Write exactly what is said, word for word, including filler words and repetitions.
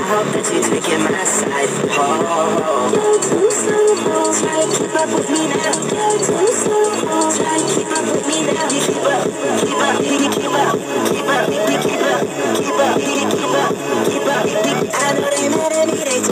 hope that you taking my side. Oh, you're too slow, try to keep up with me now. You're too slow, try to